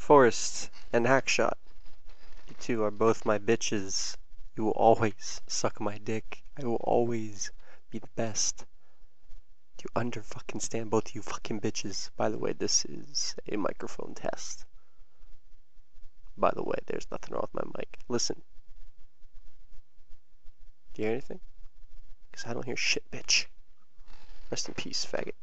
Forrest and Hackshot. You two are both my bitches. You will always suck my dick. I will always be the best. Do you under fucking stand, both of you fucking bitches? By the way, this is a microphone test. By the way, there's nothing wrong with my mic. Listen. Do you hear anything? Because I don't hear shit, bitch. Rest in peace, faggot.